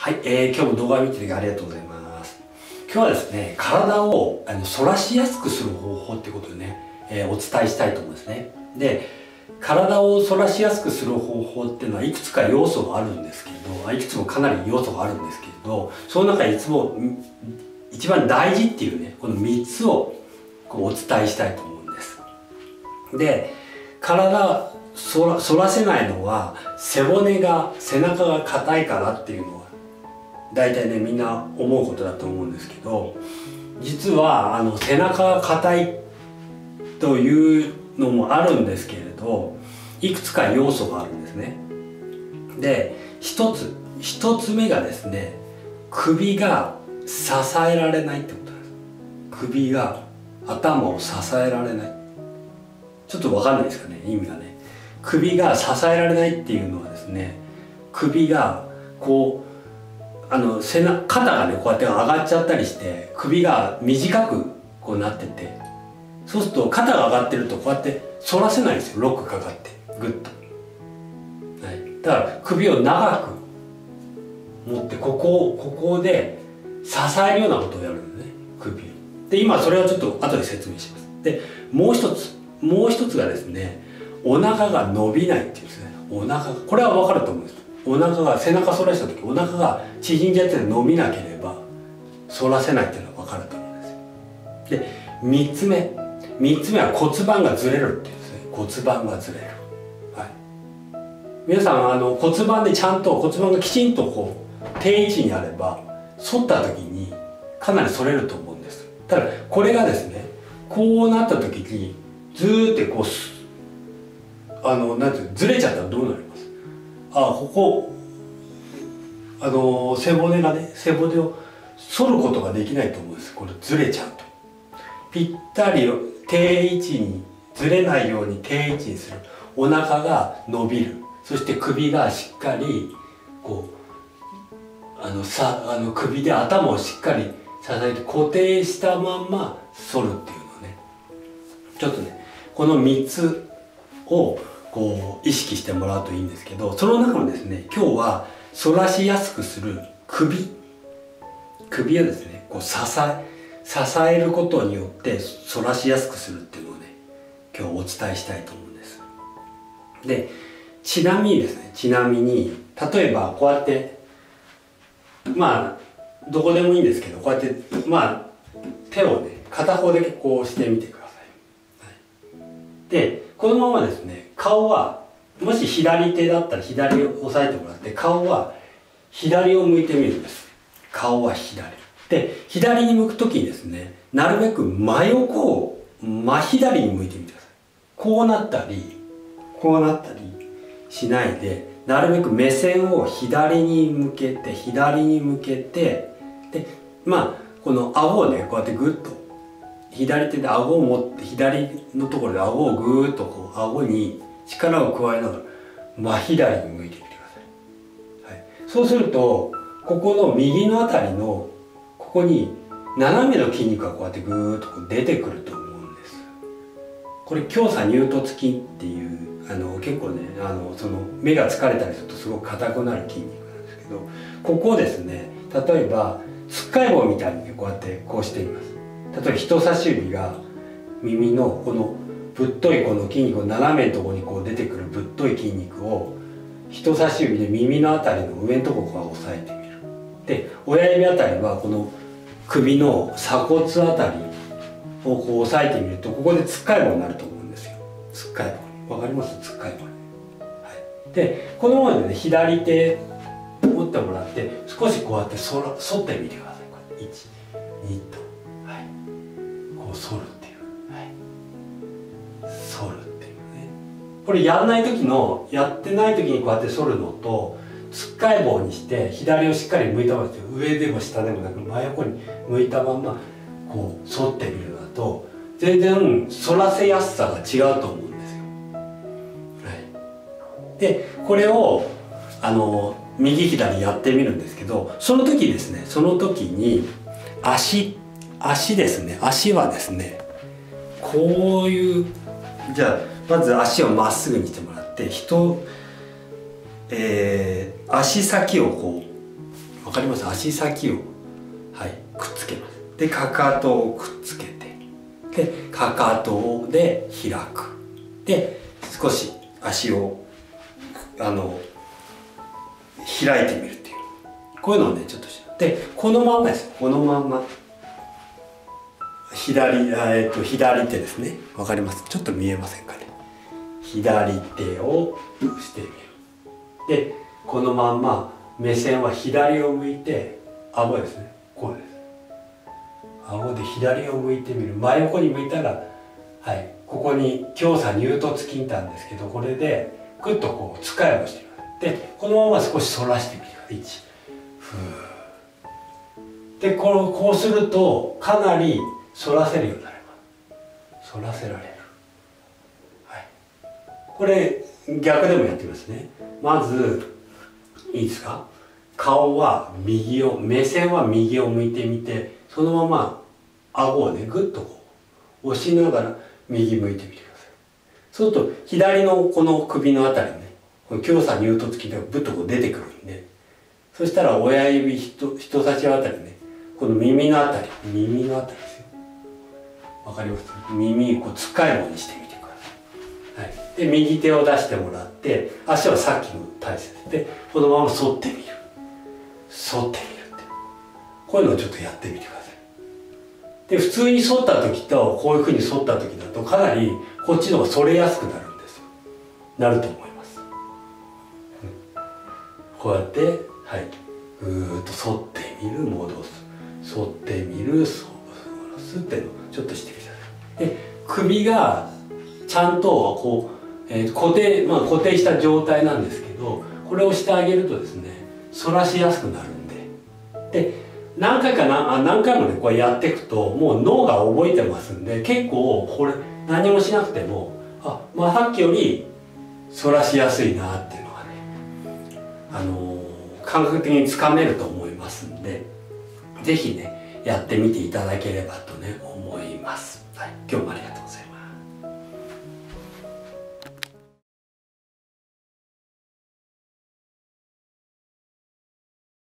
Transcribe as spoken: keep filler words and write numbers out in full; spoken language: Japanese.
はい、えー、今日も動画を見ていただきありがとうございます。今日はですね、体をあの反らしやすくする方法っていうことでね、えー、お伝えしたいと思うんですね。で、体を反らしやすくする方法っていうのはいくつか要素があるんですけれど、いくつもかなり要素があるんですけれど、その中でいつも一番大事っていうね、このみっつをこうお伝えしたいと思うんです。で、体反ら、反らせないのは背骨が背中が硬いからっていうのは大体ねみんな思うことだと思うんですけど、実はあの背中が硬いというのもあるんですけれど、いくつか要素があるんですね。で、一つ一つ目がですね、首が支えられないってことなんです。首が頭を支えられない。ちょっと分かんないですかね、意味がね。首が支えられないっていうのはですね、首がこうあの背中肩がねこうやって上がっちゃったりして首が短くこうなってて、そうすると肩が上がってるとこうやって反らせないんですよ、ロックかかってグッと、はい、だから首を長く持ってここをここで支えるようなことをやるのね、首を。で、今それをちょっと後で説明します。で、もう一つもう一つがですね、お腹が伸びないっていうんですね。お腹が、これは分かると思うんです。お腹が背中反らした時お腹が縮んじゃって伸びなければ反らせないっていうのは分かると思うんですよ。で、みっつめみっつめは骨盤がずれるっていうんですね。骨盤がずれる、はい、皆さんあの骨盤でちゃんと骨盤がきちんとこう定位置にあれば反った時にかなり反れると思うんです。ただこれがですね、こうなった時にずーってこうあのなんていうずれちゃったらどうなります？あ、ここあの背骨がね背骨を反ることができないと思うんです。これずれちゃうとぴったり定位置にずれないように定位置にする。お腹が伸びる。そして首がしっかりこうあのさあの首で頭をしっかり支えて固定したまんま反るっていうのね、ちょっとねこのみっつをこう意識してもらうといいんですけど、その中のですね、今日は反らしやすくする首首をですねこう支え支えることによって反らしやすくするっていうのをね今日お伝えしたいと思うんです。で、ちなみにですねちなみに例えばこうやってまあどこでもいいんですけど、こうやってまあ手をね片方だけこうしてみてください、はい、でこのままですね、顔はもし左手だったら左を押さえてもらって、顔は左を向いてみるんです。顔は左で、左に向く時にですね、なるべく真横を真左に向いてみてください。こうなったりこうなったりしないで、なるべく目線を左に向けて左に向けて、でまあこの顎をねこうやってグッと左手で顎を持って左のところで顎をグーッとこう顎に力を加えながら真左に向いてみてください、はい、そうするとここの右のあたりのここに斜めの筋肉がこうやってグーッとこう出てくると思うんです。これ胸鎖乳突筋っていうあの結構ねあのその目が疲れたりするとすごく硬くなる筋肉なんですけど、ここをですね例えばつっかい棒みたいに、ね、こうやってこうしてみます。例えば人差し指が耳のこのぶっといこの筋肉を斜めのところにこう出てくるぶっとい筋肉を人差し指で耳のあたりの上のところから押さえてみる。で、親指あたりはこの首の鎖骨あたりをこう押さえてみると、ここでつっかい棒になると思うんですよ。つっかい棒。わかります？つっかい棒、はい、で、このままでね左手持ってもらって少しこうやって反ら反ってみてください。これいち、にと。反るっていう、はい、反るっていうね。これやらない時のやってない時にこうやって反るのと、つっかい棒にして左をしっかり向いたままですよ、上でも下でもなく真横に向いたままこう反ってみるのだと全然反らせやすさが違うと思うんですよ、はい、でこれをあの右左やってみるんですけど、その時ですねその時に足足ですね、足はですねこういう、じゃあまず足をまっすぐにしてもらって、人、えー、足先をこうわかります？足先を、はい、くっつけます。でかかとをくっつけて、でかかとで開く。で少し足をあの開いてみるっていう、こういうのをねちょっとして、でこのまんまです。このまんま左、えー、と左手ですね。わかります？ちょっと見えませんかね。左手をしてみる。でこのまんま目線は左を向いて、顎ですね、こうです。顎で左を向いてみる。真横に向いたら、はい、ここに胸鎖乳突筋ってあるんですけど、これでグッとこう使いをしてみます。でこのまま少し反らしてみてください。いちふーでこのこうするとかなり反らせるようになります。反らせられる、はい、これ逆でもやってみますね。まずいいですか？顔は右を、目線は右を向いてみて、そのまま顎をねグッとこう押しながら右向いてみてください。そうすると左のこの首のあたりね、この胸鎖乳突筋がぶっとこう出てくるんで、そしたら親指人人差しあたりね、この耳のあたり、耳のあたりですよ。わかります？耳をこうつっかい棒にしてみてください。はい、で右手を出してもらって、足はさっきの体勢でこのまま反ってみる、反ってみるって、こういうのをちょっとやってみてください。で普通に反った時とこういうふうに反った時だとかなりこっちの方が反れやすくなるんですよ。なると思います。うん、こうやって、はい、ぐーっと反ってみる、戻す、反ってみる、反らすっていうのをちょっとしてください。で首がちゃんとこう、えー、固定、まあ、固定した状態なんですけど、これをしてあげるとですね、反らしやすくなるんで、で何回かなあ何回もねこれやっていくともう脳が覚えてますんで、結構これ何もしなくても、あ、まあ、さっきより反らしやすいなっていうのがね、あのー、感覚的につかめると思いますんで、是非ねやってみていただければとね思います。はい、今日もありがとうございます。